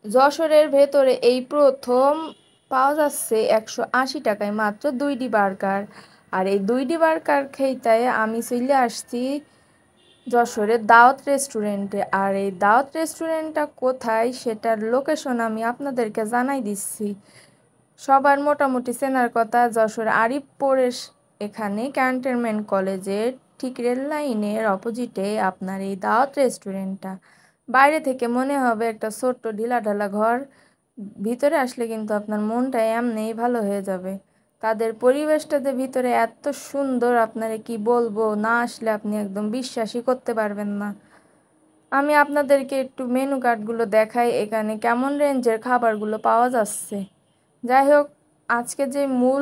যশোরের ভেতরে এই প্রথম পাওয়া যাচ্ছে 180 টাকায় মাত্র 2টি বার্গার। আর এই 2টি বার্গার খেতে আমি চলে আসছি যশোরের দাওয়াত রেস্টুরেন্টে। আর এই দাওয়াত রেস্টুরেন্টটা কোথায় সেটার লোকেশন আমি আপনাদেরকে জানাই দিচ্ছি। সবার মোটামুটি চেনার কথা, যশোর আরিফপুরের এখানে ক্যান্টনমেন্ট কলেজের ঠিক রেল লাইনের অপোজিটে আপনার এই দাওয়াত রেস্টুরেন্টটা। বাইরে থেকে মনে হবে একটা ছোট্ট ঢিলাঢালা ঘর, ভিতরে আসলে কিন্তু আপনার মনটা এমনিই ভালো হয়ে যাবে। তাদের পরিবেশটাতে ভিতরে এত সুন্দর, আপনারে কি বলবো, না আসলে আপনি একদম বিশ্বাসই করতে পারবেন না। আমি আপনাদেরকে একটু মেনু কার্ডগুলো দেখাই, এখানে কেমন রেঞ্জের খাবারগুলো পাওয়া যাচ্ছে। যাই হোক, আজকে যে মূল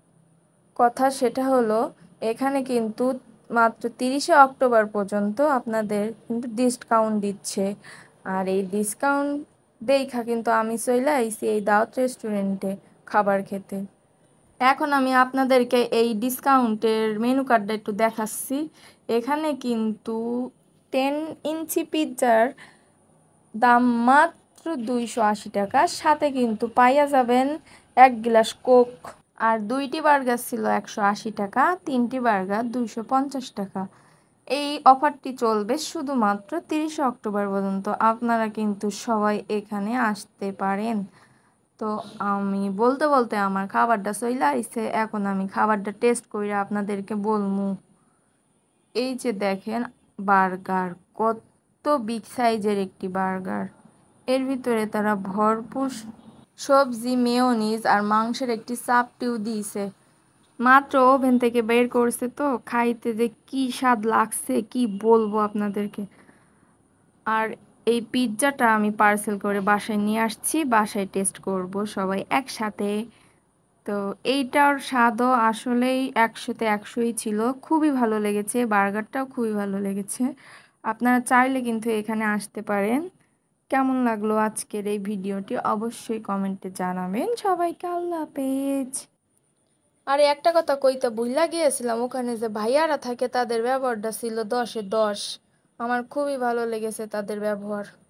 কথা সেটা হলো, এখানে কিন্তু মাত্র 30শে অক্টোবর পর্যন্ত আপনাদের কিন্তু ডিসকাউন্ট দিচ্ছে। আর এই ডিসকাউন্ট দেখা কিন্তু আমি চলে আইছি এই দাওয়াত রেস্টুরেন্টে খাবার খেতে। এখন আমি আপনাদেরকে এই ডিসকাউন্টের মেনু কার্ডটা একটু দেখাচ্ছি। এখানে কিন্তু 10 ইঞ্চি পিৎজার দাম মাত্র 280 টাকা, সাথে কিন্তু পাইয়া যাবেন 1 গ্লাস কোক। আর 2টি বার্গার ছিল 180 টাকা, 3টি বার্গার 250 টাকা। এই অফারটি চলবে শুধুমাত্র 30শে অক্টোবর পর্যন্ত। আপনারা কিন্তু সবাই এখানে আসতে পারেন। তো আমি বলতে বলতে আমার খাবারটা চলে আইছে, এখন আমি খাবারটা টেস্ট করে আপনাদেরকে বলবো। এই যে দেখেন বার্গার, কত বিগ সাইজের একটি বার্গার। এর ভিতরে তারা ভরপুর সবজি, মেয়োনিজ আর মাংসের একটি চাপটিও দিয়েছে। মাত্র ওভেন থেকে বের করছে, তো খাইতে যে কি স্বাদ লাগছে কি বলবো আপনাদেরকে। আর এই পিৎজাটা আমি পার্সেল করে বাসায় নিয়ে আসছি, বাসায় টেস্ট করব সবাই একসাথে। তো এইটার স্বাদও আসলেই 100-তে 100ই ছিল, খুবই ভালো লেগেছে, বার্গারটাও খুবই ভালো লেগেছে। আপনারা চাইলে কিন্তু এখানে আসতে পারেন। কেমন লাগলো আজকের এই ভিডিওটি অবশ্যই কমেন্টে জানাবেন। সবাইকে আল্লাহ হাফেজ। আর একটা কথা কইতে ভুইলা গিয়েছিলাম, ওখানে যে ভাইয়ারা থাকে তাদের ব্যবহারটা ছিল 10-এ 10। আমার খুবই ভালো লেগেছে তাদের ব্যবহার।